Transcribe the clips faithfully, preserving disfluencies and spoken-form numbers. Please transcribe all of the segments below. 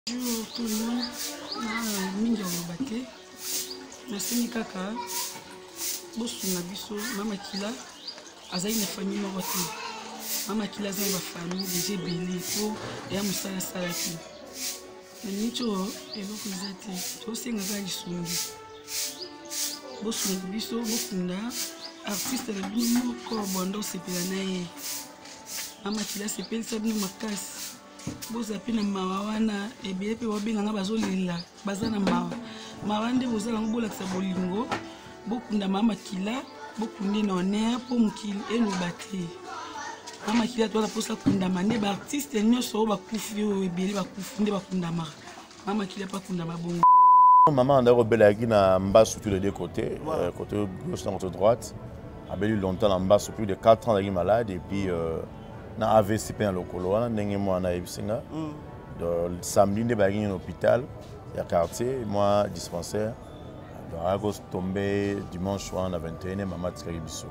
Bonjour tout le monde, mingi olobate nasengi kaka bosunga biso mama Kila azali na famille moko te. Mama Kila azali na famille déjà ebele po ya mosala asalaki na nicho eloko eza te tosenga kaka lisungi bosunga biso bokunda artiste na bino moko bondo osepela na ye. Mama Kila asepelisa bino makasi boza pe na mawa wana ebele pe babenganga bazolela baza na mawa mawa nde bozala ngo bolakisa bolingo bokunda Mama Kila bokunde na honneur po mokili eloba te. Mama Kila toza posa kundama nde baartiste nyonso oyo bakufi oyo ebele bakufi nde bakundamaka. Mama Kila pa kundama bongo. Maman a rebellé na Mba sur tous les deux côtés, voilà. euh, côté gauche et côté droite. Elle a eu longtemps en Mba sur plus de quatre ans, elle est malade et puis euh, na A V C dans le colo, n'engagé moi na Ibisinga. Le samedi, je suis à l'hôpital, il y a quartier, moi dispensaire. Le agosto tombé dimanche soir à vingt et un, maman Tika Ibiso.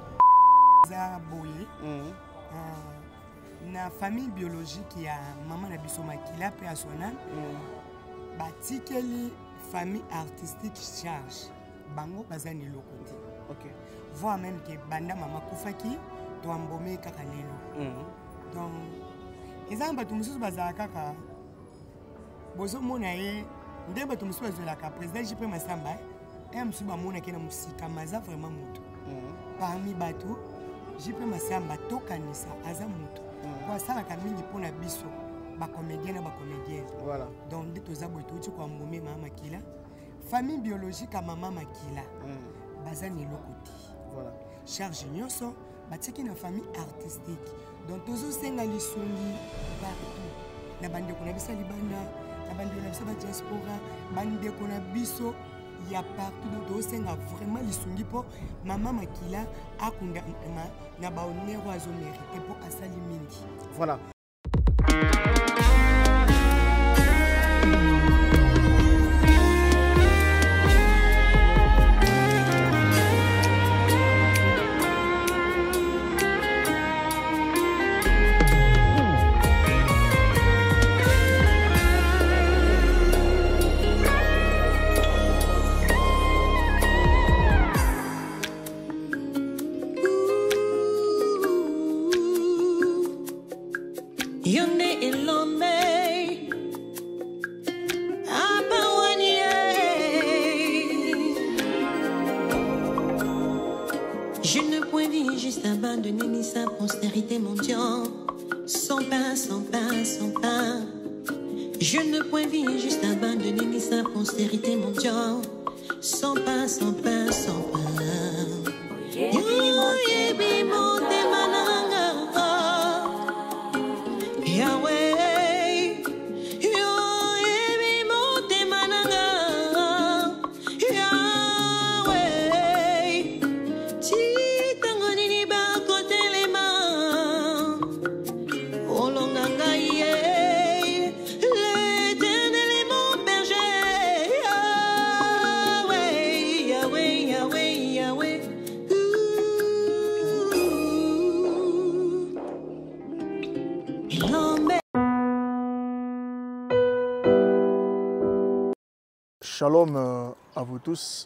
Na famille biologique il y a maman na biso Makila pe asona. Batikeli famille artistique charge. Bango bazani lokondi. OK. Voire même que banda mama kufaki to ambome kaka lelo. Donc ils ont battu mususu bazala kaka. Bozo mona ye nde battu mususu bazala ka président J P Masamba. Et mususu ba mona ke na musika maza vraiment moto. Parmi batu J P Masamba tokanisa aza moto. Kwa sala ka mingi pona biso ba comédien na ba comédienne. Voilà. Donc nde toza boto uti kwa mbome Mama Kila. Famille biologique à Mama Makila. Bazani lokoti. Voilà. Charge nyonso batiki na famille artistique. Donc tozo senga lisungi partout. Na bande ko na bisa libanda, na bande na bisa ba diaspora, bande ko na biso ya partout. Donc tozo senga vraiment lisungi po Mama Makila akunda na ba honneur ozo mérité po asali mingi. Voilà. Je ne puis vivre juste abandonner ni sa postérité mondiale. Sans pain, sans pain, sans pain. Je ne puis vivre juste abandonner ni sa postérité mondiale. Sans pain, sans pain, sans pain. Yebi monte mananga. Yahweh. Shalom à vous tous,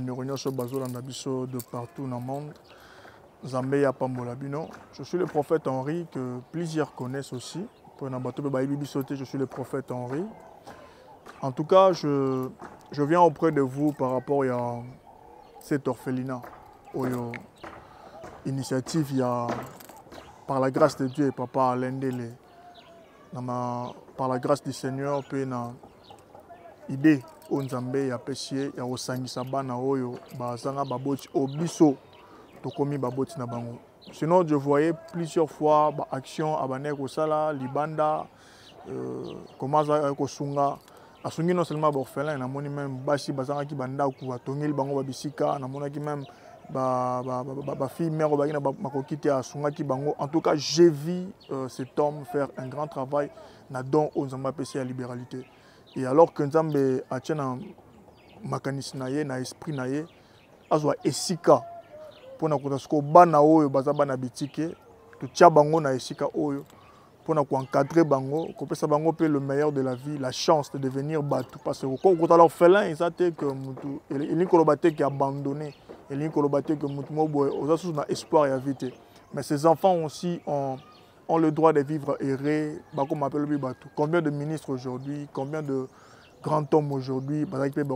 de partout dans le monde. Zambeya Pambolabino. Je suis le prophète Henri que plusieurs connaissent aussi. Je suis le prophète Henri. En tout cas, je, je viens auprès de vous par rapport à cette orphelinat. Initiative, il y a, par la grâce de Dieu et Papa Alain Dele, par la grâce du Seigneur, puis na idée au Nzambe ya pesier ya osangisa bana oyo bazanga baboti obiso tokomi baboti na bango. Sinon je voyais plusieurs fois ba action abane ko sala libanda euh, comment ça ko sunga asungi non seulement ba orphelin na moni même basi bazanga ki banda ku atongeli bango babisika na mona ki même ba ba ba, ba fille mère ba ina makokite asunga ki bango. En tout cas, j'ai vu euh, cet homme faire un grand travail na don au Nzambe pesier ya libéralité. Et alors que Nzambe a tient makanisi na ye na esprit na ye azwa esika pona kota sko bana oyo baza bana bitike to tia bango na esika oyo pour encadrer bango, qu'on peut savoir le meilleur de la vie, la chance de devenir bateau. Parce que quand on a l'orphelin, ils ont que il y a qui a abandonné, il y a que ont espoir et à vite. Mais ces enfants aussi ont, ont le droit de vivre errés, comme on appelle le bateau. Combien de ministres aujourd'hui, combien de grands hommes aujourd'hui,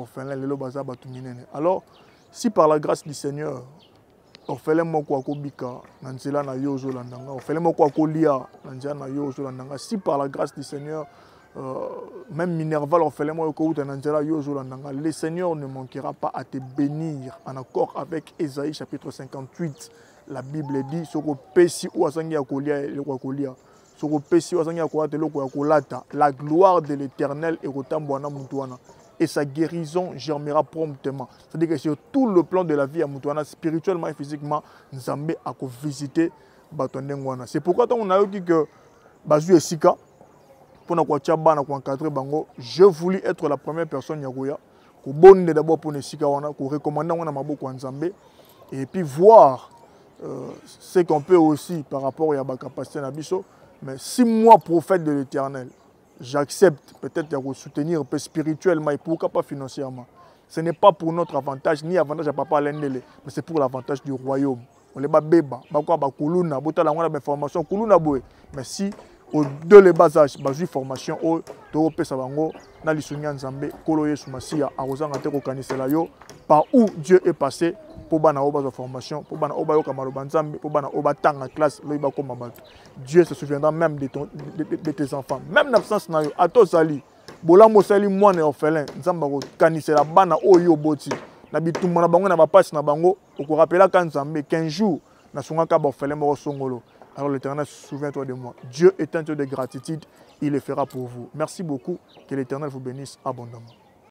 alors si par la grâce du Seigneur, orphelin moko akobika na nzela na yo ozolandanga orphelin moko akolia na nzela na yo ozolandanga si par la grâce du Seigneur euh, même Minerva l'orphelin moko akouta na nzela yo ozolandanga le Seigneur ne manquera pas à te bénir en accord avec Ésaïe chapitre cinquante-huit. La Bible dit soko pesi ou asangi akolia eloko akolia soko pesi ou asangi akolata eloko akolata la gloire de l'Éternel ekotambwana mutu wana et sa guérison germera promptement. C'est-à-dire que sur tout le plan de la vie à Moutouana, spirituellement et physiquement, Nzambe a visité Batondengwana. C'est pourquoi on a dit que Bazu et Sika, pour encadrer Bango, je voulais être la première personne Yagoya, qui bonne d'abord pour les Sika, qui recommande Nzambe, et puis voir euh, ce qu'on peut aussi par rapport à la capacité Nabiso. Mais si moi, prophète de l'Éternel, j'accepte peut-être de soutenir un peu spirituellement et pourquoi pas financièrement. Ce n'est pas pour notre avantage, ni avantage à papa Lendele, mais c'est pour l'avantage du royaume. On les bat béba, bakwa bakuluna, botala ngona ba formation kuluna boy. Mais si au deux les bas âges, bazu formation au to pesa bango na lisunya Nzambe kolo Yesu Masia arozanga te ko kanisela yo par où Dieu est passé pour bana oba za formation, pour bana oba yo kamalo banzambe, pour bana oba tanga classe loiba ko mabato. Dieu se souviendra même de, ton, de, de, de tes enfants, même l'absence na yo ato sali. Bolamo sali moine orphelin, Nzamba ko kanisela bana oyo boti. Na bitumba na bango na ba passe na bango, ko rappela kan Nzambe quinze jours na sunga ka ba orphelin mo songolo. Alors l'Éternel, souviens-toi de moi. Dieu est un Dieu de gratitude, il le fera pour vous. Merci beaucoup, que l'Éternel vous bénisse abondamment.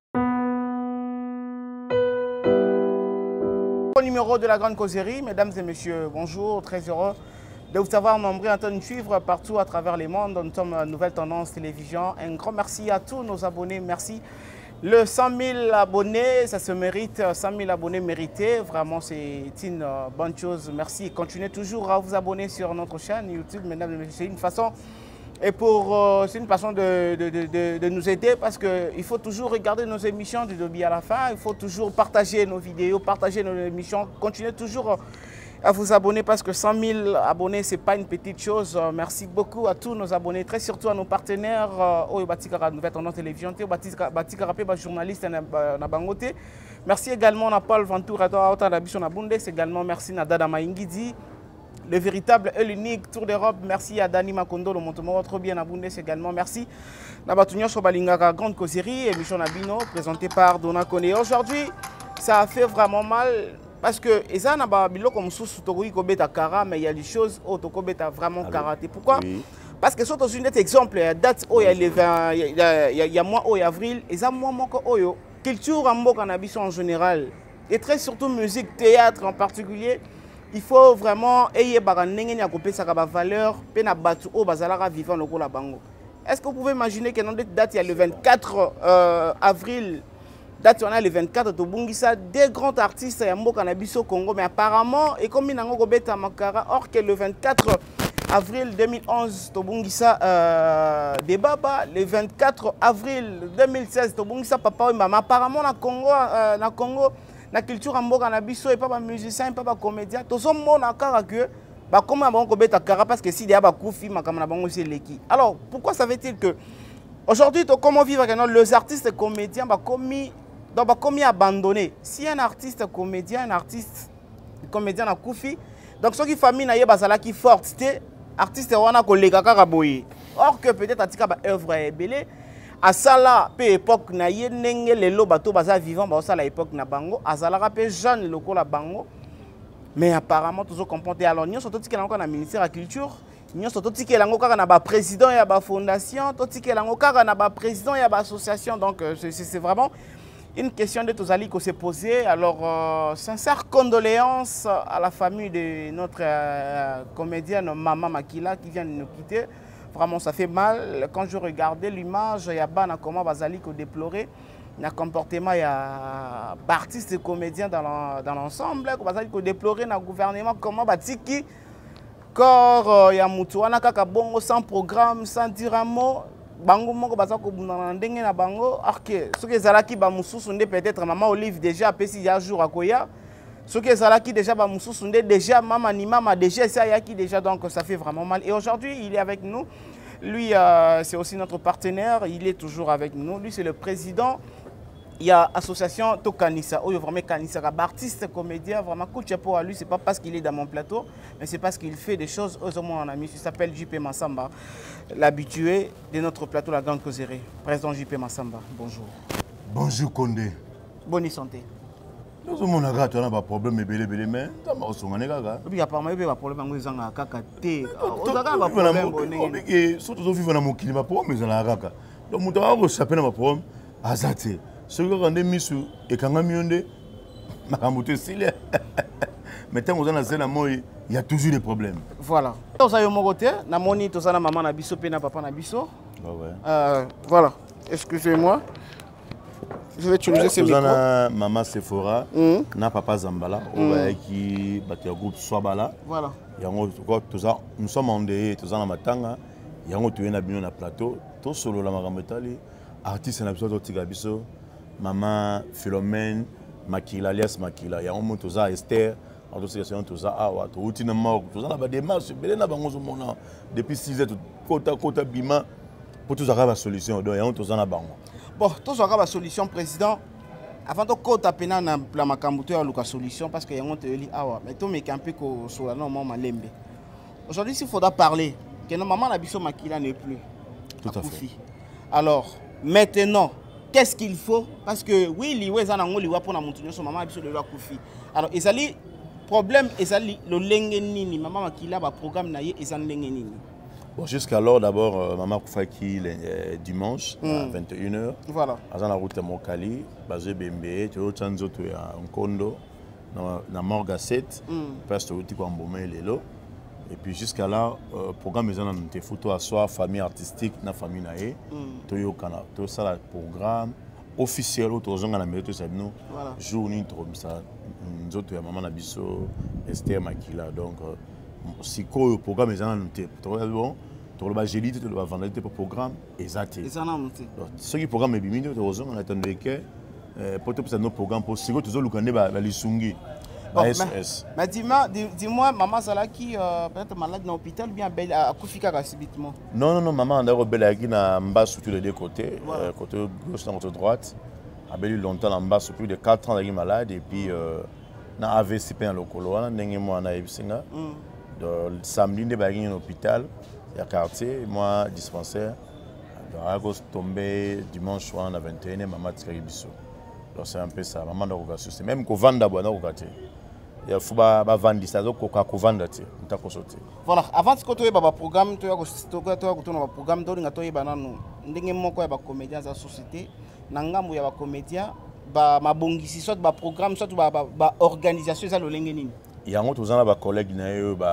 Au numéro de la Grande Causerie, mesdames et messieurs, bonjour, très heureux de vous avoir nombreux en train de suivre partout à travers le monde. Nous sommes à Nouvelle Tendance Télévision. Un grand merci à tous nos abonnés, merci. Le cent mille abonnés, ça se mérite, cent mille abonnés mérités, vraiment c'est une bonne chose, merci. Continuez toujours à vous abonner sur notre chaîne YouTube, mesdames et messieurs, c'est une façon, et pour, euh, c'est une façon de, de, de, de nous aider parce qu'il faut toujours regarder nos émissions du début à la fin, il faut toujours partager nos vidéos, partager nos émissions, continuez toujours à vous abonner parce que cent mille abonnés, ce n'est pas une petite chose. Merci beaucoup à tous nos abonnés, très surtout à nos partenaires, au Batikara Nouvelle Tendance Télévision, au Batikara Peba journaliste na Bangote. Merci également à Paul Ventura, à Otanabiso na Bundes, également merci à Dada Maingidi, le véritable et l'unique Tour d'Europe. Merci à Dani Makondo, le Montemoro, trop bien à Bundes également. Merci à Batunia Sobalingaka, Grande Causerie, émission Nabino, présentée par Dona Kone. Aujourd'hui, ça a fait vraiment mal. Parce que ça n'a pas comme sous kara, mais il y a des choses où tu as vraiment karaté. Pourquoi? Oui. Parce que sur une exemple, date où il y a mois au avril, et ça moi mon culture en cannabis en général et très surtout musique, théâtre en particulier, il faut vraiment ayer baranenge à couper sa valeur, pena batu au bazalara vivant le la bango. Est-ce que vous pouvez imaginer que dans cette date il y a le vingt-quatre avril? Date on a le vingt-quatre de Bungisa, des grands artistes à Mbo Cannabis au Congo, mais apparemment, et comme il y a un Makara, or que le vingt-quatre avril deux mille onze, de Bungisa, euh, des Baba, le vingt-quatre avril deux mille seize, de Bungisa, papa et maman, apparemment, na Congo, euh, na Congo, la culture à Mbo Cannabis, et pas musicien, et pas comédien, tout ça, mon akara que, bah, comme on a un Kara, parce que si il y a un Koufi, ma camarade, c'est l'équipe. Alors, pourquoi ça veut-il que, aujourd'hui, comment vivre avec les artistes comédiens, bah, commis. Donc, comme il abandonné, si un artiste comédien, un artiste comédien a Koufi, donc ceux qui famille n'a pas qui forte, c'était artiste on a collègue Karaboye. Or que peut-être atika ba œuvre est belé, à ça là, peu époque na yé nenge les lo bateau baza vivant, bah ça la époque na bango, à ça là rappé jeune loko la bango, mais apparemment toujours comporté alors nous surtout qui est encore na ministère de la culture. Nous sommes tous les gens qui sont président et la fondation, tous les gens qui sont président et l'association. Donc c'est vraiment une question de tous ali qui s'est posée. Alors, euh, sincère condoléances à la famille de notre euh, comédienne Maman Makila qui vient de nous quitter. Vraiment, ça fait mal. Quand je regardais l'image, il y a Bana comment Bazali qui déplorait. Il y a un comportement, il y a artistes et comédiens dans l'ensemble. Bazali qui déplorait dans le gouvernement, comment Batiki corps ya mutu wana kaka bongo sans programme sans dire un mot bango moko baza ko bundana ndenge na bango arke soki ezalaki ba mususu nde peut-être maman Olive déjà apesi ya jour akoya soki ezalaki déjà ba mususu nde déjà mama ni mama déjà ça yaki déjà donc ça fait vraiment mal et aujourd'hui il est avec nous lui euh, c'est aussi notre partenaire il est toujours avec nous lui c'est le président. Il y a l'association Tokanissa, où il y a vraiment Kanissa, artiste, comédien, vraiment coup de chapeau à lui. Ce n'est pas parce qu'il est dans mon plateau, mais c'est parce qu'il fait des choses aux hommes en ami. Il s'appelle J P Massamba, l'habitué de notre plateau, la Grande Causerie. Président J P Massamba, bonjour. Bonjour Condé. Bonne santé. Nous avons un problème, mais belé belé mais nous avons un problème. Oui, apparemment, il y a un problème. Nous avons un problème. Surtout, nous vivons dans mon climat, mais nous avons un problème. Donc, nous avons un problème. Azate. Ce que quand mis sur et quand on mionde, ma camoufle style. Mais tant qu'on a la moi, il y a toujours des problèmes. Voilà. Tous à mon côté, na moni tous à la maman na biso pe na papa na biso. Ah ouais. Euh, voilà. Excusez-moi. Je vais utiliser ces micros. Na maman Sephora, na papa Zambala, on va qui battre groupe Swabala. Voilà. Yango tous ça, nous sommes en dehors, tous à la matanga. Yango tu es na bino na plateau, tous solo la magametali, artiste na biso to biso. Maman Philomène, Makila, alias Makila. Il y a un mot tout ça, Esther, en tout cas, tout ça, ah, tout outil de mort, tout ça, des marches, depuis six heures, côte à côte, bima, pour tout ça, la solution. Donc, il y a tout ça, bon, tout ça, la solution, président. Avant de côte à peine, la macambouté a la solution parce qu'il y a un autre dit, ah, mais tout me campé sur la norme, malembe. Aujourd'hui, s'il faudra parler, que notre maman, la biso Makila n'est plus. Tout à fait. Alors, maintenant, qu'est-ce qu'il faut? Parce que oui, les gens ont dit pour la montagne, son maman a besoin de la koufi. Alors, il y a le problème, il y a le lengenini, maman qui a un programme naïe, il y a un lengenini. Bon, jusqu'alors, d'abord, euh, maman Koufa qui euh, dimanche mm. à vingt et une heures. Voilà. À la route de Mokali, basé Bembe, tu as Chanzo, tu es en condo, dans Morga sept, parce que tu es en Bomé et Lelo. Et puis jusqu'à là, le euh, programme est en train photos à soi, famille artistique, na famille naé, tout le canal, tout ça le programme officiel autour de la mairie, tout ça nous, journée trop ça, nous autres maman nabiso, Esther Makila, donc si quoi le programme est en train de bon, tout le bas gélie, tout le bas vendredi pour programme, exact. Ce qui programme est bien, tout le on attend que pour tout ça nos programmes pour si quoi tout le canal va les sungi. Bon, mais, mais dis-moi, dis-moi, maman Salaki, euh, peut-être malade dans l'hôpital, bien belle à Koufika subitement. Non, non, non, maman, on a rebelle qui n'a pas sur tous les deux côtés, voilà. euh, côté gauche et côté droite. Elle a eu longtemps en bas, plus de quatre ans, elle est malade, et puis euh, on a A V C P en locolo, on a eu moi, on a eu le samedi, on a eu à l'hôpital, il y a quartier, moi, dispensaire. Donc, elle est tombée dimanche soir, on a vingt et un, maman Tikari Bisso. Donc, c'est un peu ça, maman n'a pas de même qu'on vend d'abord, on a pas il faut vendre ça, donc on peut vendre ça. Voilà, avant de continuer le programme, tu as un programme de la comédien de la société, il y a un comédien, il y a un programme, une organisation. Il y a un collègue qui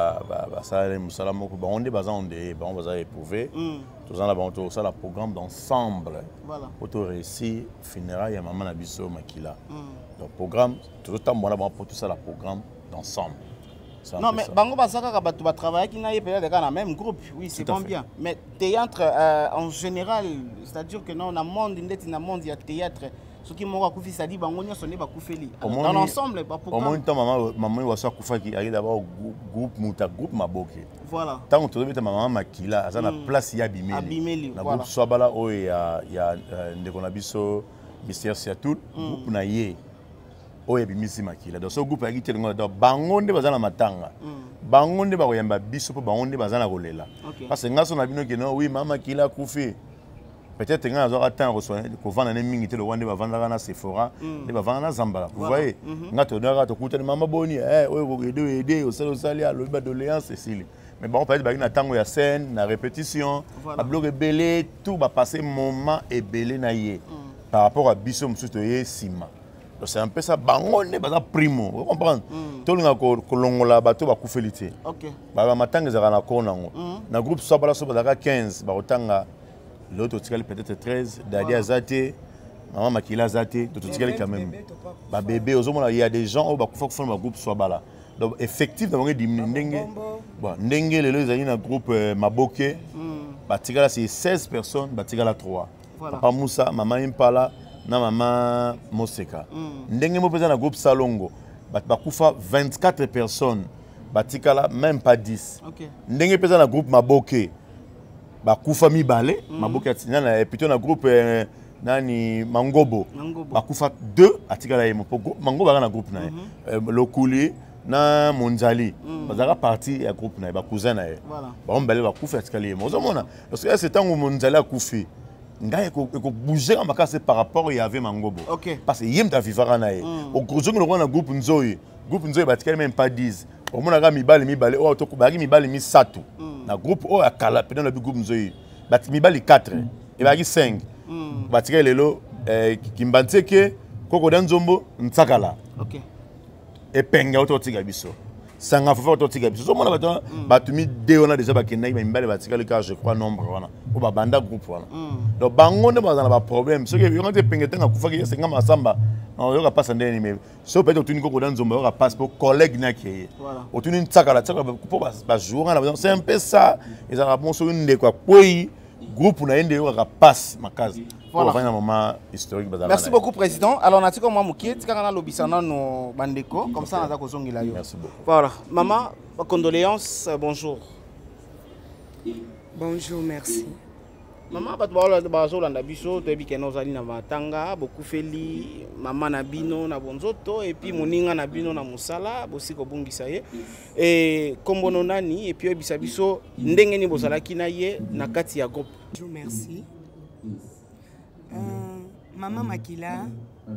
a éprouvé. Tous en avons tout ça le programme d'ensemble pour réussir funérailles il y a maman Nabiso Makila. Le programme tout le temps moi pour tout ça le programme d'ensemble. Non mais bango basaka ka batu ba travailler qui n'aille peut-être dans le même groupe. Oui, c'est bon bien. Mais théâtre euh, en général, c'est-à-dire que non, dans le monde, il y a monde il y a théâtre. Ce qui m'a dit ça dit bango nyonso ne ba koufeli. Dans l'ensemble pas programme. Au moins temps maman maman wasa kufa qui arrive d'abord groupe muta groupe maboke. Voilà. Tant que tu maman Makila, ça na place ya bimeli. Abimeli. Na groupe Swabala o ya ya ndeko na biso Mystère Siatul, groupe na ye. O ya bimisi Makila. Donc ce groupe a été donc bango nde bazana matanga. Bango nde ba koyamba biso po bango nde bazana kolela. Parce que ngaso na bino ke non oui maman Makila kufi. Peut-être que nous avons atteint qu'on vend un mingi le Rwanda va vendre à Sephora, il va vendre à Zambala. Vous voyez, nous avons écouté maman Boni, eh, oui, aider, aider, au sein de à l'eau de Léon, Cécile. Mais bon, peut-être qu'il y a temps où il y a scène, la répétition, la bloc est belé, tout va passer moment et belé naïe par rapport à Bissom Soutoye Sima. Donc c'est un peu ça, bango ne pas primo, vous comprenez? Tout le monde a kolongola bateau va koufelité. OK. Bah matanga za na konango. Na groupe Sabala Sobala quinze, ba otanga l'autre peut-être treize, Dadia Zate, maman Makila Zate, d'autres quand même. Bah bébé, il y a des gens qui font un groupe soit là. donc effectif na bango diminuer ndenge bon ndenge lelo ezali na groupe euh, Maboke batikala c'est seize personnes batikala trois papa Moussa mama Impala na mama Moseka ndenge mo pesa na groupe Salongo bakufa vingt-quatre personnes batikala même pas dix ndenge pesa na groupe Maboke bakufa mibale Maboke atina na plutôt na groupe euh, nani Mangobo bakufa deux atikala yemo po Mangobo na groupe na euh, Lokuli na Monzali bazaka parti ya groupe na ba cousin na ye ba mbale bakufa atikala yemo ozomona parce que c'est tant que Monzali akufi ngai ko ko bouger en makase par rapport il y avait Mangobo parce que yem ta vivara na ye au gros ngo na groupe Nzoyi groupe Nzoyi batikala même pas dix au mona ga mibale mibale o to ko bagi mibale mi sato na groupe o akala pendant le groupe Nzoyi bat mibali quatre et bagi cinq batika lelo kimbanteke koko danzombo ntsakala OK et penga ototika biso sanga fofa ototika biso so mona bato batumi de ona déjà bakenda mibali batika le cas je crois nombre wana o ba banda groupe wana donc bango ne bazana ba problème ce que yo ngate pengete nga kufa ki senga masamba on yoka passe ndeni mais so peut être koko danzombo yoka passe pour collègue na ki voilà otuni ntsakala tsakala pour ba jour na c'est un peu ça ils ont bon so une de quoi koi groupe na ende yoka passe makazi. Voilà. Un moment historique. Merci beaucoup, Président. Alors, on a dit que moi, Moukiet, quand on a l'obisana nos bandeko, comme ça, on a dit que merci beaucoup. Voilà. Maman, condoléances, bonjour. Bonjour, merci. Maman, tu vas bazo landa biso, tu es nos ali na matanga, beaucoup feli, maman na bino na bonzoto et puis moninga na bino na musala, bosi ko bungisa ye. Et kombono nani et puis bisa biso ndenge ni bozala kina ye na kati ya groupe. Bonjour, merci. Euh, maman Makila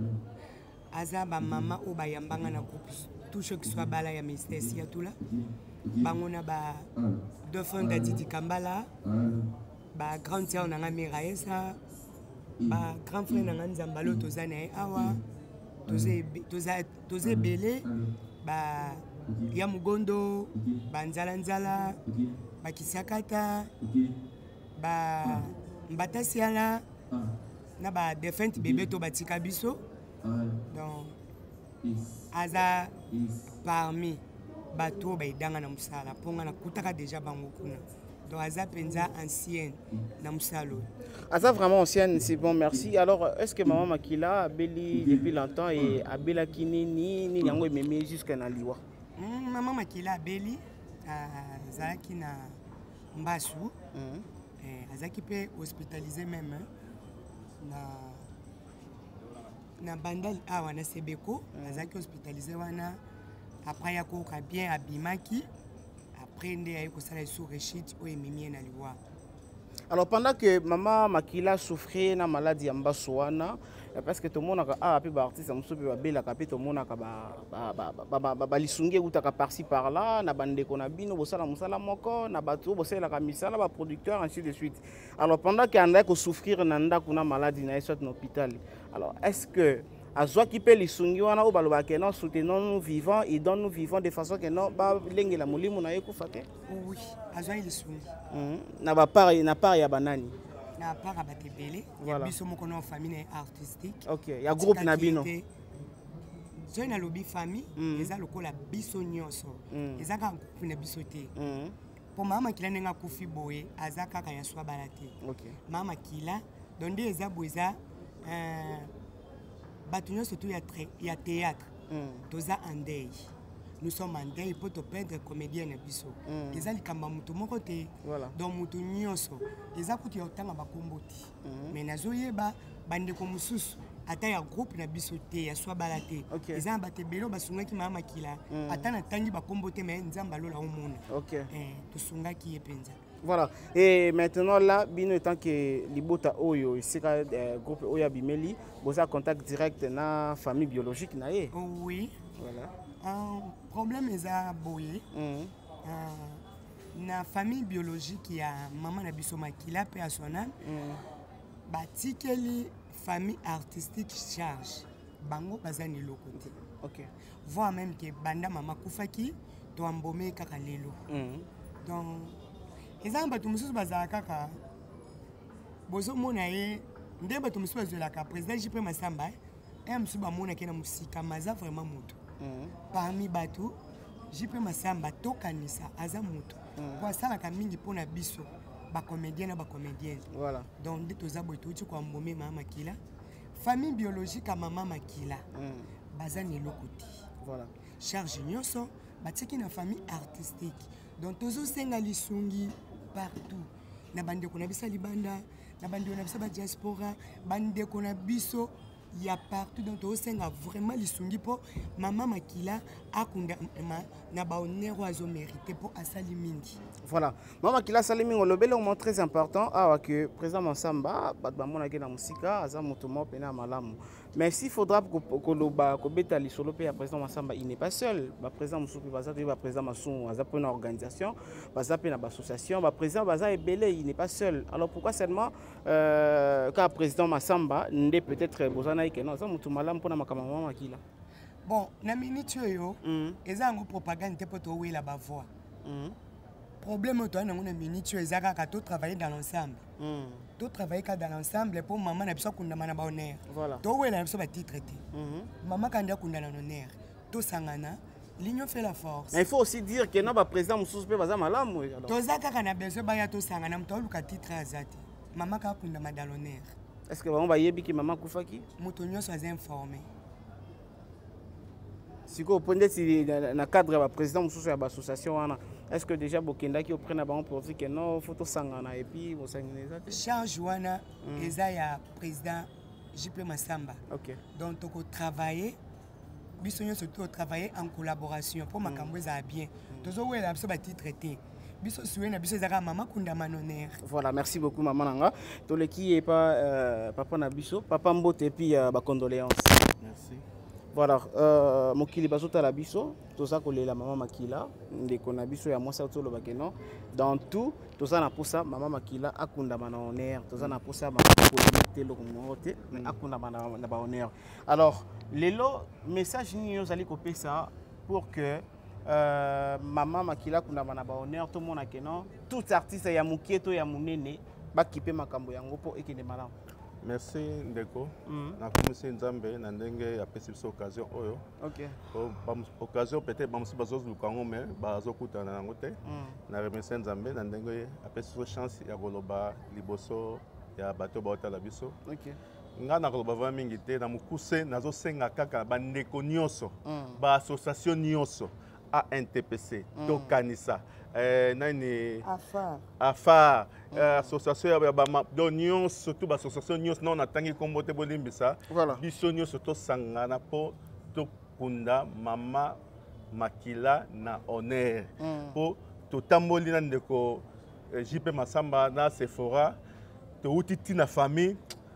aza ba mama o ba yambanga na groupe tout ce qui soit bala ya ministère ya tula bangona ba deux frères d'Adidi Kambala ba grand sœur na Miraesa ba grand frère na Nzambalo tozana awa toze toza toze belé ba ya Mugondo ba nzala nzala ba Kisakata ba Mbatasiala na ba defense bébé to batika biso donc aza parmi bato ba idanga na musala ponga na kutaka déjà bango kuna donc aza penza ancienne na musalo aza vraiment ancienne c'est bon merci. Alors est-ce que maman Makila a béli depuis longtemps et a bela kinini ni yango ememi jusqu'à na liwa? mm, maman Makila a béli azalaki na Mbasu mm. eh, azaki pe hospitalisé même hein? na na bandali awa na Sebeko azaki hospitalisé wana après ya ko ka bien abimaki après nde ayi ko sala sous rechute o emimie na liwa. Alors pendant que maman Makila souffrait na maladie ya Mbasu wana parce que tout le monde a pu artiste musobe ba bela ka pe tout le monde ka ba ba ba ba lisungi utaka par-ci par-là na bande ko na bino bosala musala moko na bato bosala ka misala ba producteur ainsi de suite. Alors pendant qu'il andait ko souffrir na ndako na maladie na soit na hôpital. Alors est-ce que azwa ki pe lisungi wana o baloba ke non soutenons nous vivants et donne nous vivants de façon que non ba lengela molimo na yeko fate? Oui, azwa lisungi. Na ba part na part ya banani. Na part abatebele ya biso moko na famille artistique. OK, ya groupe na bino. Zo na lobby famille, eza lokola biso nyonso. Eza ka groupe na biso te. Po mama kila nenga kufi boye azaka ka ya swa balate. OK. Mama kila donde eza boza euh batu nyonso tout ya très ya théâtre. Toza andei. Nous sommes en deuil pour te peindre comédien na biso. Les ali kamba mutu moko te. Donc mutu nyonso. Les akuti otanga bakomboti. Mais nazoyeba bande ko mususu ata ya groupe na biso te ya swa balate. Les amba te belo basungaki mama kila. Ata na tangi bakombote mais nzamba lola omona. OK. Eh to sungaki yepenza. Voilà. Et maintenant là, bino étant que libota oyo ici groupe oya bimeli, vous avez contact direct na famille biologique na ye. Oui. Voilà. Un problème est à boyer. Na famille biologique ya maman na biso Makila pe asona. Ba tikeli famille artistique charge. Bango bazani lokote. OK. Voir même que banda mama kufaki to ambome kaka lelo. Donc ezanga batu mususu bazala kaka bozo mona ye nde batu mususu bazela ka président J P Masamba. Et mususu ba mona ke na musika maza vraiment moto. Parmi batu J P Massamba tokanisa aza moto po asalaka mingi mpona biso bacomédien na bacomédienne. Voilà. Donc nde toza boye touti koambome mama makila famille biologique ya mama makila baza na eloko te. Voilà. Charge nyonso batiaki na famille artistique. Donc tozosenga lisungi partout na bandeko na biso libanda na bandeko na biso ba diaspora bandeko na biso ya partout. Donc tozosenga vraiment lisungi po mama makila akunda na ba honneur azo mérité po asali mingi. Voilà. Mama makila asali mingi lobele au très important awa que président Massamba bat ba mona ke na musika aza moto mo pena malamu. Mais s'il faudra que loba ko beta li solo pe ya président Massamba il n'est pas seul. Ba président Musupi baza te ba président Massou aza pe na organisation, baza pe na ba association, ba président baza ebele il n'est pas seul. Alors pourquoi seulement euh ka président Massamba ndé peut-être bozana ke non ça moto malamu pona makama mama makila. Bon, na minute yo, eza ngo propagande po to wela ba voix. Problème toi na ngona minute yo eza ka to travailler dans l'ensemble. To travailler ka dans l'ensemble pour maman na biso kunda mana ba honneur. Voilà. To wela biso ba titre te. Maman kanda kunda na honneur. To sangana, l'union fait la force. Mais il faut aussi dire que non ba président Mususu pe baza malamu. To za ka na besoin ba ya to sangana mto luka titre azati. Maman ka kunda ma dans l'honneur. Est-ce que on va yebi ki maman kufaki? Moto nyonso aza informé. Si vous prenez dans le cadre de la présidence de l'association, est-ce que déjà Bokenda qui prennent un profit que non, photo sangana et puis vous sanguinez ça? Charles Joana, Eza ya président J P Massamba. Ok. Donc on travailler, bisogno surtout travailler en collaboration pour ma cambo ça bien. Toujours où elle a besoin de traiter. Biso soué na biso zaka maman kunda manoner. Voilà, merci beaucoup maman nanga. To le qui est pas euh, papa na biso, papa mbote et puis euh, ba condoléances. Merci. Voilà, euh, mokili bazota la biso, tout ça que la maman makila, ndé qu'on a biso ya mwasa to lo bakeno. Dans tout, tout ça na posa maman makila akunda mana honneur, tout ça na posa maman polité lo ngote, akunda mana na ba honneur. Alors, lelo message ni yo zali kopé ça pour que euh, maman makila kunda mana ba honneur tout monde akeno, tout artiste ya mukieto ya munene ba kipe makambo yango po ekende malamu. Merci Ndeko. Na komisi nzambe na ndenge apesi biso occasion oyo. OK. Occasion peut-être bamusi bazo lukango mais bazo kutana nango te. Na remercier nzambe na ndenge apesi biso chance ya koloba liboso ya bato baota la biso. OK. Nga na koloba va mingi te na mukuse nazo senga kaka ba ndeko nyonso, ba association nyonso A N T P C, to kanisa. Euh, nani Afar Afar euh, association ya ba nyonso surtout ba association nyonso non atangi kombo te bolimbisa biso nyonso to sangana po to kunda mama makila na honneur po to tamboli na ndeko J P Massamba na Sephora to utiti na famille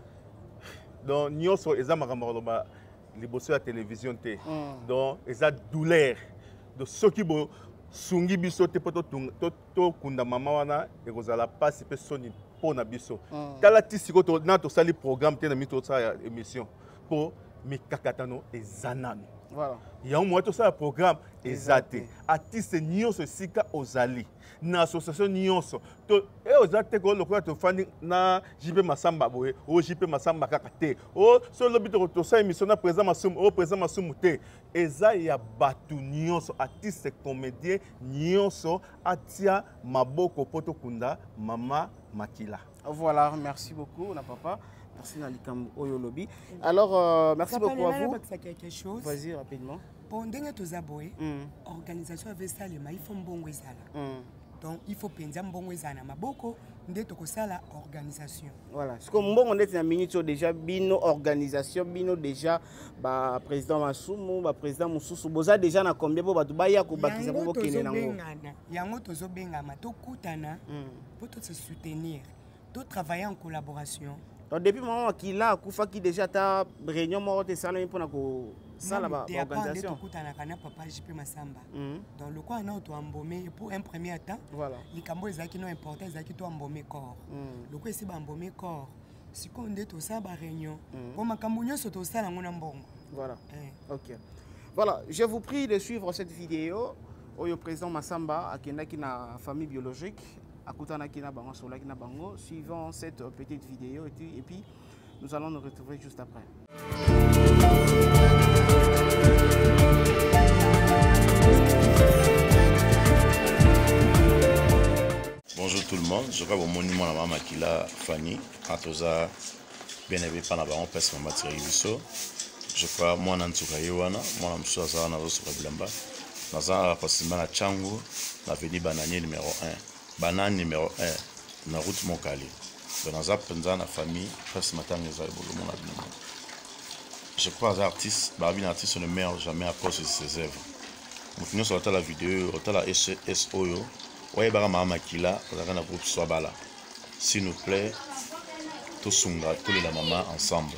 donc nyonso eza makambo ba liboso ya télévision te donc eza douleur de ceux qui bo sungi biso te poto to to kunda mama wana ekozala pasi pe soni pona biso tala ti siko to na to sali programme te na mi to sa émission po mi kakatano ezanano voilà ya un mois to sa programme ezate artiste nyonso sika ozali na association nyonso to e ozate ko lokola to fandi na J P Massamba boye o J P Massamba kaka te o so lobi to to sa émission na président Massum o président Massum te eza ya batu nyonso artiste comédien nyonso atia maboko poto kunda mama makila. Voilà, merci beaucoup na papa. Merci Nalikam Oyolobi. Alors, euh, merci beaucoup à vous. Quelque chose. Vas-y rapidement. Pendant que tu as boé, organisation avec ça, il faut un bon wizala. Donc, il faut penser un bon wizala. Mais beaucoup, de tout ça la organisation. Voilà. Ce qu'on bon on est dans minute déjà bino organisation bino déjà bah président Masumu, bah président Mususu, boza déjà na combien pour batu baya ko bakisa pour kene nango. Yango tozo benga ma to kutana pour tout se soutenir, tout travailler en collaboration. Donc depuis moment qui là kufa qui déjà ta réunion mo te sala pour na ko sala ba organisation. Kutana kana papa J P Massamba. Donc le quoi na to embaumer pour un premier temps. Voilà. Les cambo ezaki non important ezaki to embaumer corps. Le quoi c'est ba embaumer corps. Si on dit tout ça ba réunion. Pour makambo nyonso to sala ngona mbongo. Voilà. OK. Voilà, je vous prie de suivre cette vidéo. Oyo président Massamba akendaki na famille biologique. Suivant cette petite vidéo et puis nous allons nous retrouver juste après. tout le monde. Je crois que mon monument, la maman qui l'a Fanny, quand on a bien aimé par la baron, parce que ma matière je crois moi na ntuka yewana moi na mso azana zo sur bilamba nazana pasima na changu na veni bananier numéro un banane numéro un na route Monkali dans naza penza na famille parce matanga za bolo mona bino je crois les artistes ba bien artistes ne meurent jamais à cause de ses œuvres nous finissons sur la vidéo sur la S O yo ouais ba mama kila za na groupe Swabala s'il nous plaît tous sunga tous les la maman ensemble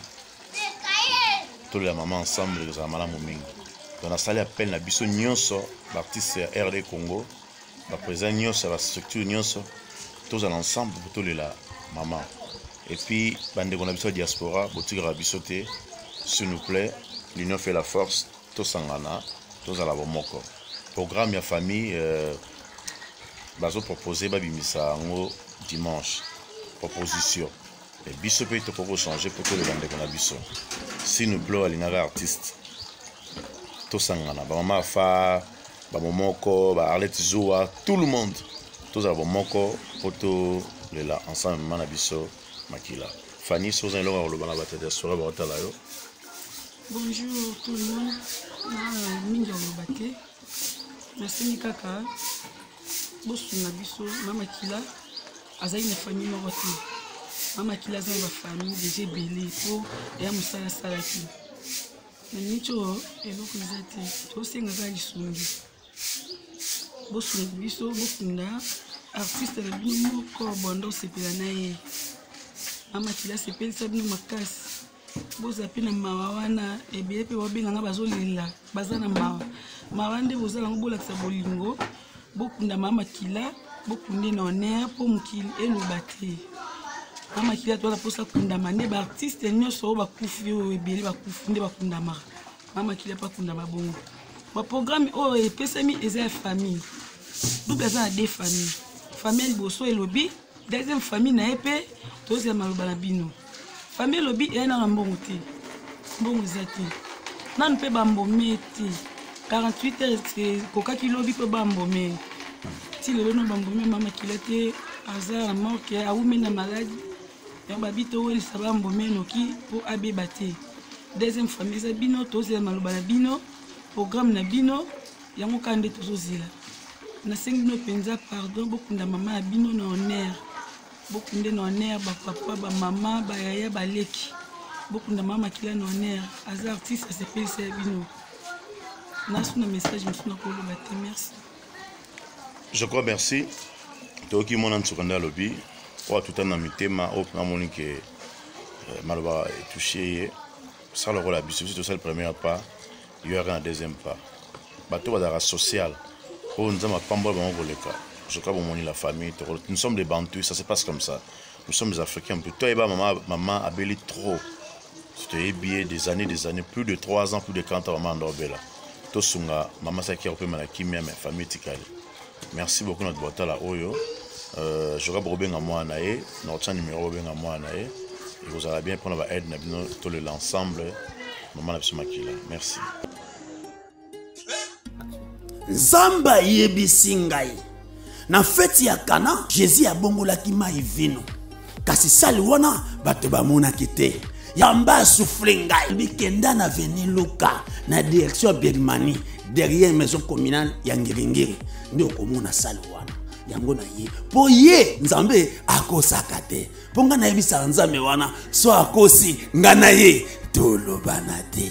tous les mamans ensemble les amala momingo dans la salle appel na biso nyonso l'artiste R D Congo ba président nyonso la structure nyonso tous ensemble pour tous les la maman et puis bande qu'on a biso diaspora botigra biso te s'il nous plaît l'union fait la force tous sangana tous à la bomoko programme ya famille euh, bazo proposer ba bimisa ngo dimanche proposition et biso peut pour changer pour que les bande qu'on a biso si nous plaît alingaka artiste to sangana ba mama fa ba momoko ba Arlette Zoua tout le monde tous à bomoko poto le la ensemble mana biso makila Fanny soza lo lo bana batete sura ba tala yo. Bonjour tout le monde na mingi lo baté merci kaka bosu na biso mama kila azali na famille moko Mama qui a une famille déjà belée pour et à Moussala Salaki. Mais nicho et donc vous êtes tous ces gars qui sont là. Bosu biso bokunda artiste le bimo ko bondo sepelanaye. Mama qui a sepel sabino makas. Boza pina mawana e bepe wabinga nga bazolela bazana mawa. Mawande bozala ngobola ksa bolingo. Bokunda mama kila bokunde na honneur pour mukili et le baté. Mama kila tola posa kundama ne ba artiste nyonso ba kufi o ebele ba kufi nde ba kundama mama kila pa kundama bongo ba programme o e pesami eza famille double za deux familles famille boso et lobby deuxième famille na epé deuxième maloba na bino famille lobby e na mbongo te mbongo zati nan pe ba mbomé te quarante-huit heures koka ki lobby pe ba mbomé ti le no ba mbomé mama kila te azar mort ke a ou na maladie. Il y a des gens qui sont pour abébater. Deuxième famille, c'est bino, c'est le bino, programme bino, il y a un candidat qui est là. Na cinq no penza pardon, beaucoup de maman bino na honneur. Beaucoup de honneur, ba papa, ba maman, ba yaya, ba leki. Beaucoup de maman qui a honneur. Az artiste, ça s'appelle c'est bino. Na son message, je me suis dit merci. Je crois merci. Toi qui m'en as lobby. Pour tout un ami thème au plan que Malba est touché ça le rôle habituel c'est ça le premier pas il y aura un deuxième pas bateau va social on nous a pas bon le cas je crois bon la famille nous sommes des Bantous ça se passe comme ça nous sommes des Africains toi et maman maman a belli trop c'était bien des années des années plus de trois ans plus de quarante ans maman d'Orbela tout sunga maman ça qui a repris ma qui même famille tikali merci beaucoup notre boîte là oyo. Euh, je vais bien à moi naé notre numéro bien à moi naé et vous allez bien prendre l'aide de tout l'ensemble maman la makila merci Zamba yebisi ngai na feti ya Kana Jésus abongolaki mai vino kasi sali wana bato bamonaki te yamba souffle ngai bikenda na veni Luka na direction Birmanie derrière maison communale ya Ngiringiri ndio komona sali wana yango na ye po ye nzambe akosaka te po nga na yebisa nzambe wana so akosi nga na ye tolobana te.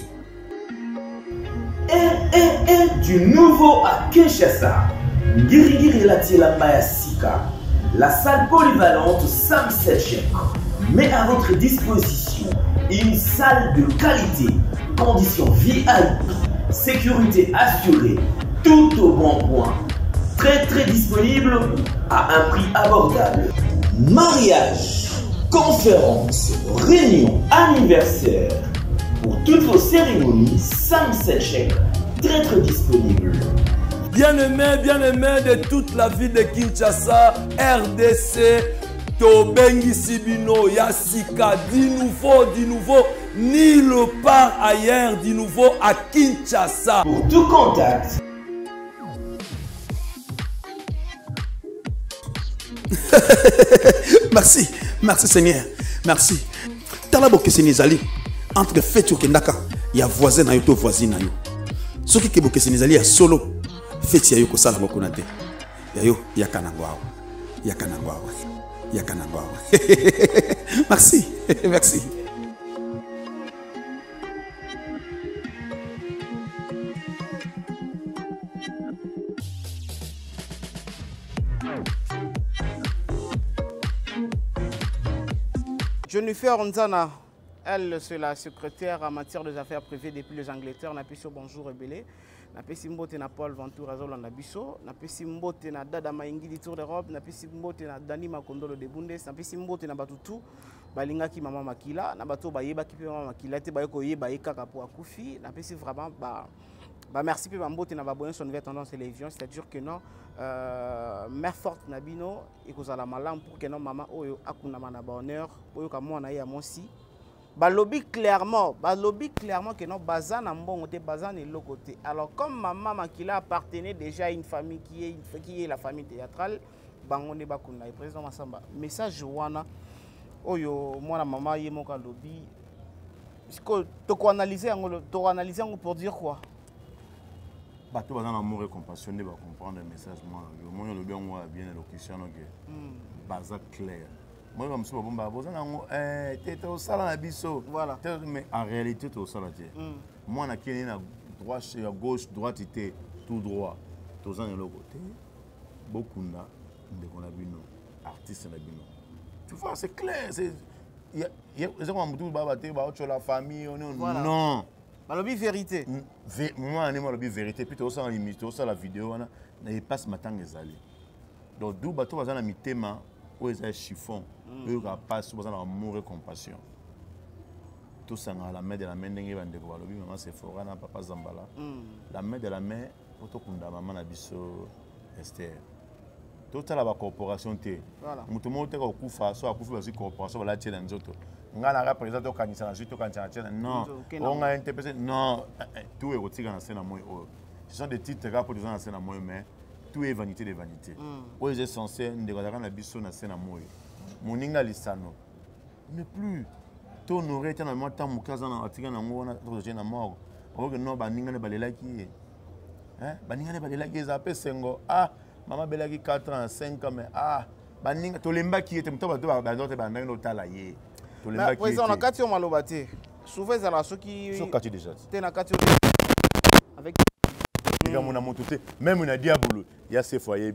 un un un du nouveau à Kinshasa. Ngirigiri Latila Mayasika, la salle polyvalente Sam Setchek met à votre disposition une salle de qualité, conditions V I P, sécurité assurée, tout au bon point. Très très disponible à un prix abordable. Mariage, conférence, réunion, anniversaire. Pour toutes vos cérémonies, Sam Setchek, très très disponible. Bien-aimés, bien-aimés de toute la ville de Kinshasa, R D C, Tobengi Sibino, Yassika, du nouveau, du nouveau, nulle part ailleurs, du nouveau à Kinshasa. Pour tout contact, Merci, merci Seigneur. Merci. Talabo que Sénézali, entre fait au Kendaka, il y a voisin na yoto voisine na yo. Ce qui est que Sénézali a solo, fait ya yo ko sala bokonate. Ya yo, ya kanangwao. Ya kanangwao. Ya kanangwao. Merci, merci. Jennifer Onzana, elle, c'est la secrétaire en matière des affaires privées depuis les Angleterres. Napiso bonjour rebelle. Napesi mbote na Paul Ventura Zolanda biso. Napesi mbote na Dada Maingili Tour d'Europe. Napesi mbote na Dani Makondolo de Bundes. Napesi mbote na Batutu. Balinga ki Mama Makila. Na bato bayeba ki pe Mama Makila. Te bayeko yeba yekaka po akufi. Napesi vraiment ba ba merci pe mbote na babonné son nouvelle tendance télévision. C'est-à-dire que non, euh, mère forte Nabino et cause à la malam pour que non maman oyo akuna mana bonheur. Oyo ka moi na ya monsi. Balobi clairement, balobi clairement que non bazan en bon côté, bazan et l'autre côté. Alors comme maman Makila appartenait déjà à une famille qui est qui est la famille théâtrale, bangonde bakuna et président Massamba. Message wana oyo moi la maman yemo ka lobi. Est-ce to ko analyser en to analyser en pour dire quoi? Bah tout bazan amour et compassion ne va comprendre le message moi. Moi le bien moi bien l'élocution que bazan clair. Moi, je me suis dit, eh, tu es au salon à Bisso. Voilà. Mais en réalité, tu es au salon. Moi, je suis à droite, à gauche, droite, tu es tout droit. Tu es de l'autre côté. Beaucoup de artistes. Tu vois, c'est clair. Il y a la famille. Non. La vérité. Moi, je suis la vérité. Puis tu es au la vidéo. Il passe ma temps. Donc, d'où tu es dans thème. Où est le chiffon? Où est la passe? Où est l'amour et compassion? Tout ça, la main de la main, maman c'est Fora, papa Zambala. La main de la main, auto kunda maman Nabiso Esther. Tout ça, la corporation T. Tout le monde est au coup face, au coup face, corporation, voilà, tiens, les autres. On a la représentation au Canada, au Canada, non. On a interprété, non. Tout est au tigre dans la scène à moi. Ce sont des titres pour les gens dans la scène à moi, mais. Tout est vanité de vanité. Où est censé ndekazaka na biso na sena moyo. Moninga lisano. Mais plus. To nourrir tant na tant mukaza na atika na ngona to na mort. O que non baninga ne balelaki. Hein? Baninga ne balelaki za pe sengo. Ah, maman belaki quatre ans, cinq ans mais ah, baninga to lemba ki était mto ba to ba d'autres bandanga no tala ye. To lemba ki. Président na kati o malobate. Souvent za la soki so kati déjà. Te na kati avec même on a dit à Boulou, il y a ces foyers.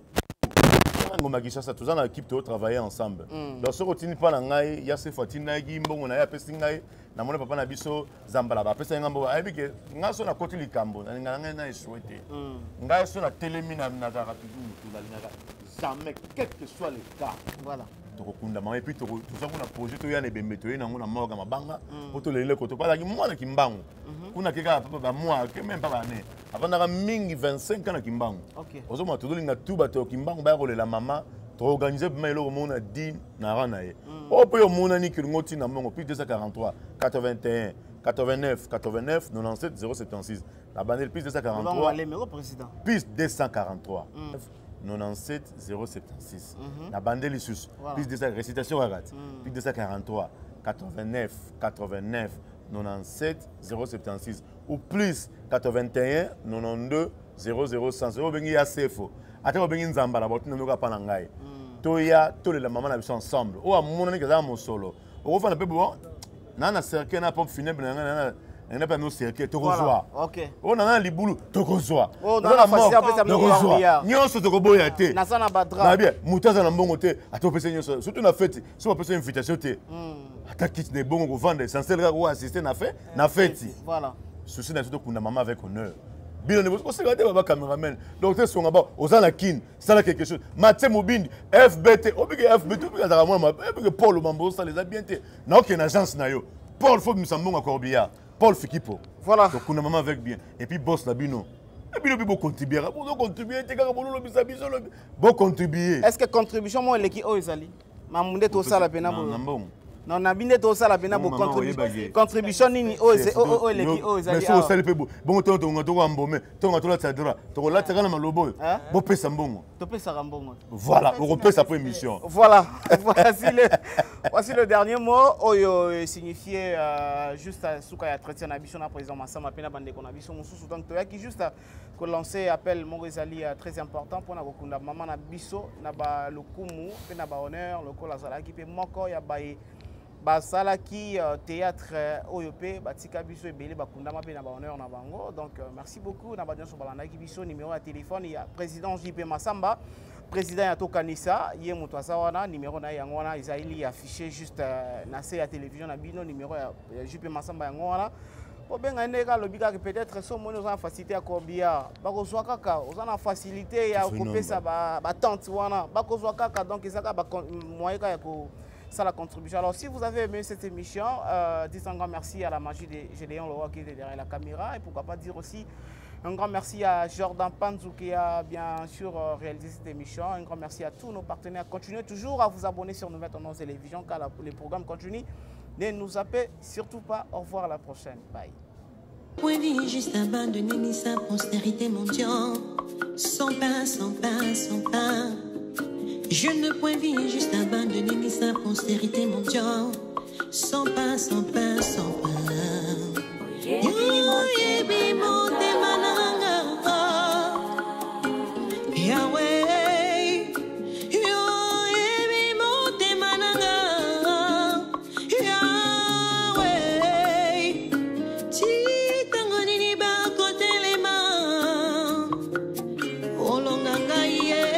On a dit ça, tous en équipe de travailler ensemble. Donc, ce qu'on pas dans il y a ces foyers, on a appelé Singaï, na mon papa Nabiso, Zambala, après c'est un peu, et puis, on a son à côté du Cambo, on a souhaité. On a son à télémina, jamais, quel que soit le cas. Voilà. Et puis, tout ça, on a posé, tout le monde a on a mort à ma banga, pour tout le monde, pour tout le monde, qui m'bang. On a quelqu'un, moi, même pas l'année. Avant d'avoir vingt-cinq ans à Kimbang. Aujourd'hui, on a tout le monde tout battu au Kimbang, la maman, tu organises pour le monde à dix naranaye. Au pays au monde, ni que le mot n'a pas plus deux cent quarante-trois, quatre-vingt-un, quatre-vingt-neuf, quatre-vingt-neuf, quatre-vingt-neuf, zéro soixante-seize. La bande plus deux cent quarante-trois. Plus deux cent quarante-trois. quatre-vingt-dix-sept, zéro soixante-seize. La bande lissus. Plus deux cents récitation à plus deux cent quarante-trois, quatre-vingt-neuf, quatre-vingt-neuf. quatre-vingt-dix-sept, zéro soixante-seize ou plus quatre-vingt-un, quatre-vingt-douze, zéro zéro cent. Zéro bengi ya sefo. Ate bengi nzamba la botina noka pa ngai. To ya to le maman na biso ensemble. O amona ni kaza mo solo. O fa na pe bon. Na na cercle na pompe funèbre na na na pas no cercle to kozwa. OK. O na na libulu to kozwa. O na na fasi apesa mo kozwa. Nyonso to koboya te. Na sana badra. Na bien, mutaza na mbongo te. Ate opesa nyonso. Surtout na fête. So opesa invitation te. Attaque des bons pour vendre essentiel ou assister na fait na fête. Voilà. Ceci n'a surtout qu'on a maman avec honneur. Bien on est regarder baba cameraman. Docteur son ngaba ozana kin, ça là quelque chose. Mathieu Mobindi, F B T, obi F B T obi ka moi ma Paul Mambo ça les a bien té. Na aucune agence na yo. Paul faut Msambonga Corbia. Paul Fikipo. Voilà. Donc on a maman avec bien. Et puis boss la bino. Et puis le beau contribuer. Pour contribuer, t'es quand bolo bisa biso le beau contribuer. Est-ce que contribution moi l'équipe o ezali? Mamunde to ça la pena bon. Non, na binde to sala bena bo contribution nini o o o le o ezali. Mais so sala pe bo. Bon to to to ambome. To ngato la tsadra. To la tsaka na malobo. Bo pesa mbongo. To pesa mbongo. Voilà, on repose après émission. Voilà. Voici le voici le dernier mot oyo signifiait juste suka ya traiter na biso na président Massamba pena bande ko na biso mususu donc to yaki juste ko lancer appel mon ezali très important pour na kokunda mama na biso na ba lokumu pena ba honneur lokola zalaki pe moko ya baye basalaki théâtre oyo pe batika biso ebele bakundama pe na ba honneur na bango donc merci beaucoup na ba nyonso balandaki biso numéro ya téléphone ya président J P Massamba président ya tokanisa ye moto azawana numéro na yango wana ezali affiché juste na se ya télévision na bino numéro ya J P Massamba yango wana obenga ndeka lobika que peut-être so moni oza na facilité ya kobia bakozwa kaka oza na facilité ya kopesa ba ba tante wana bakozwa kaka donc ezaka ba moyen ya ko ça la contribution. Alors si vous avez aimé cette émission, euh, dites un grand merci à la magie de Gédéon Leroy qui est derrière la caméra et pourquoi pas dire aussi un grand merci à Jordan Panzou qui a bien sûr euh, réalisé cette émission. Un grand merci à tous nos partenaires. Continuez toujours à vous abonner sur Nouvelle Tendance Télévision car la, les programmes continuent. Ne nous appelez surtout pas. Au revoir à la prochaine. Bye. Point vie juste abandonner sa postérité mondiale. Sans pain, sans pain, sans pain. Je ne point vie juste abandonner ni sa postérité mondiale. Sans pain, sans pain, sans pain. Yebi monte mananga. Yahweh. Yo yebi monte mananga. Yahweh. Titangani ni ba kote lema. Olonganga ye.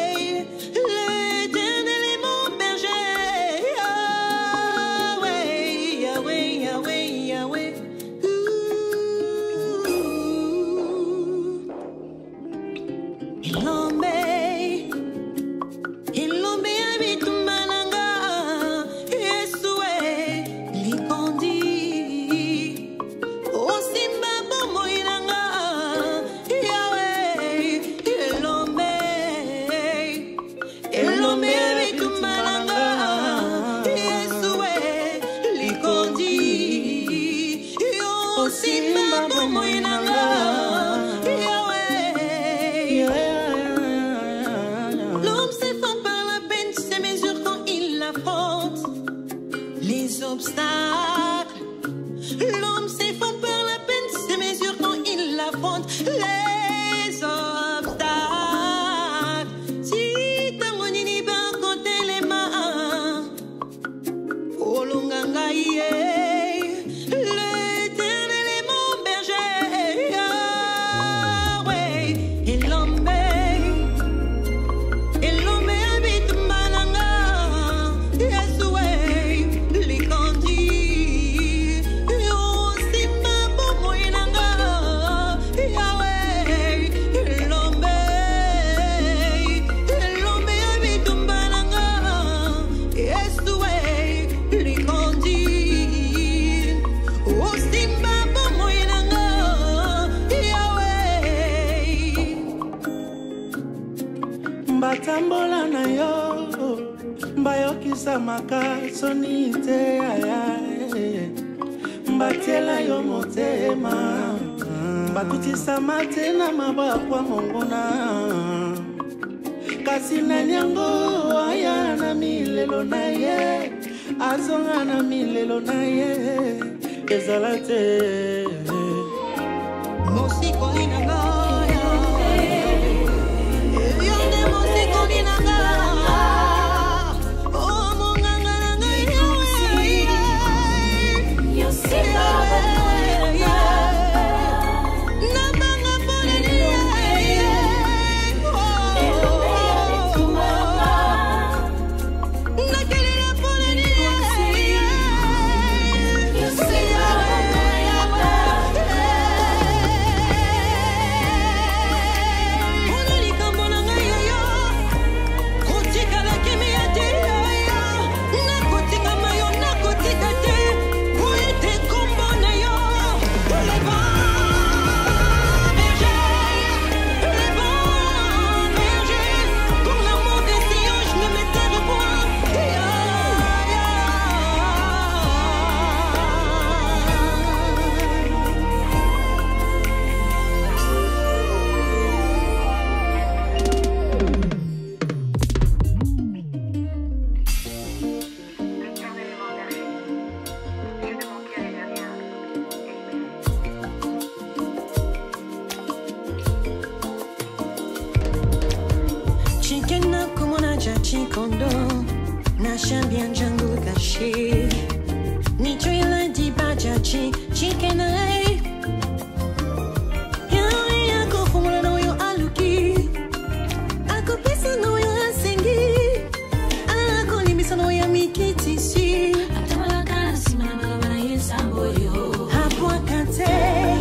Batambola na yo mbayokisa makaso nite ayae mbatela yo motema bakutisa mate na mabakwa mongona kasi na nyango aya na milelo na ye azonga na milelo na ye ezala te mosiko inanga condo, nasha bien jungle caché. Ni trailer di bajaji, chicken eye. Yawe yako fumula no yo aluki. Ako pesa no yo asengi. Ako limisa no yo mikiti si. Atamala kasi mana mana yesambo yo. Hapo akate,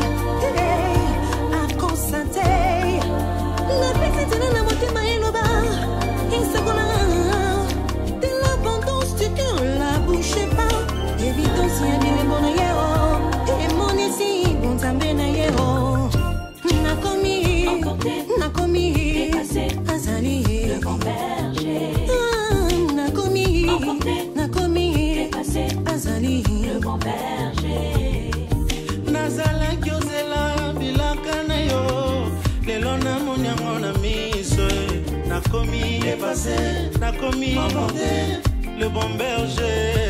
ako sante. La pesa tena na motema enoba. Insagona. De l'abondance du cœur, la bouche pas. Évidence y'a bien bon yeo. Et mon ici, bon tambe na yeo. Na commis, na commis, azali. Le bon berger. Na commis, na commis, azali. Le bon berger. Nazala kyozela bilaka na yo. Lelo na munyango na miso. Na commis, na commis, le bon berger.